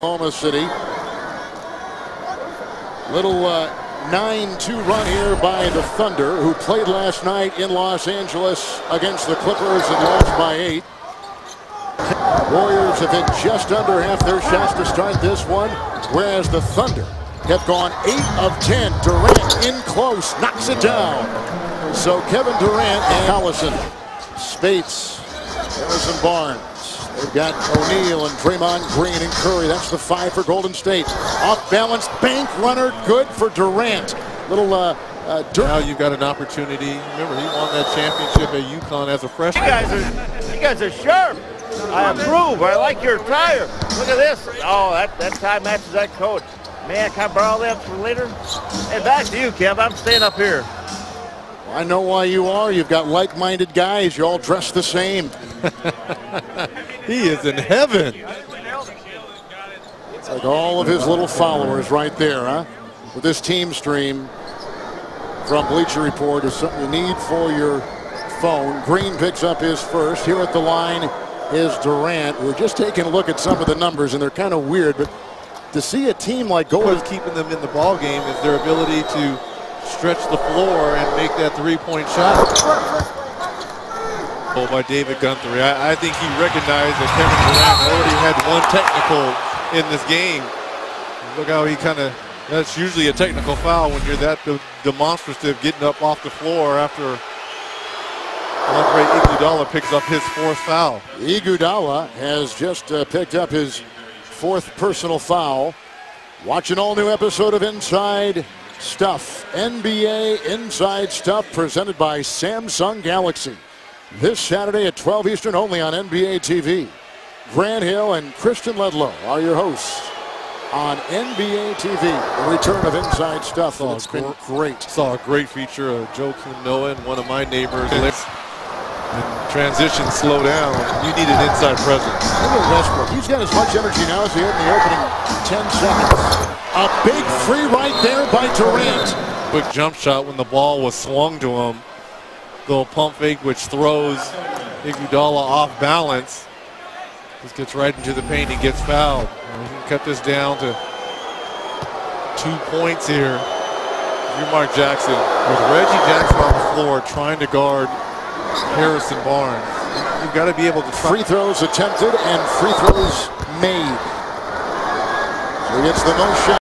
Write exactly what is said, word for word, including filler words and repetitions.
Oklahoma City. Little uh, nine two run here by the Thunder, who played last night in Los Angeles against the Clippers and lost by eight. Warriors have hit just under half their shots to start this one, whereas the Thunder have gone eight of ten. Durant in close, knocks it down. So Kevin Durant and Collison, Spates, Harrison Barnes. They've got O'Neal and Draymond Green and Curry. That's the five for Golden State. Off balance, bank runner, good for Durant. Little uh, uh, Durant. Now you've got an opportunity. Remember, he won that championship at UConn as a freshman. You guys are, you guys are sharp. I approve. I like your attire. Look at this. Oh, that that tie matches that coat. Man, can I borrow that for later? Hey, back to you, Kev. I'm staying up here. I know why you are. You've got like-minded guys. You all dress the same. He is in heaven. It's like all of his little followers right there, huh? With this team stream from Bleacher Report is something you need for your phone. Green picks up his first. Here at the line is Durant. We're just taking a look at some of the numbers, and they're kind of weird, but to see a team like go What's keeping them in the ball game is their ability to stretch the floor and make that three-point shot. Oh, by David Guthrie. I, I think he recognized that Kevin Durant already had one technical in this game. Look how he kind of, that's usually a technical foul when you're that de demonstrative getting up off the floor after Andre Iguodala picks up his fourth foul. Iguodala has just uh, picked up his fourth personal foul. Watch an all-new episode of Inside Stuff. N B A Inside Stuff presented by Samsung Galaxy. This Saturday at twelve Eastern only on N B A T V. Grant Hill and Christian Ledlow are your hosts on N B A T V. The return of Inside Stuff. Saw it's been great. Saw a great feature of Joakim Noah, one of my neighbors. And transition slow down. You need an inside presence. Look at Westbrook. He's got as much energy now as he had in the opening ten seconds. A big free right there by Durant. Quick jump shot when the ball was swung to him. Little pump fake which throws Iguodala off balance. Just gets right into the paint. He gets fouled. And he can cut this down to two points here. You're Mark Jackson with Reggie Jackson on the floor trying to guard Harrison Barnes. You've got to be able to try. Free throws attempted and free throws made. So he gets the no shot.